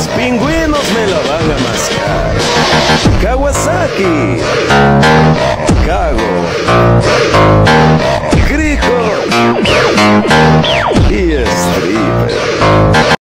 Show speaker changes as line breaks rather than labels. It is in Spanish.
Los pingüinos me la van a mascar. Kawasaki. Kago. Griko.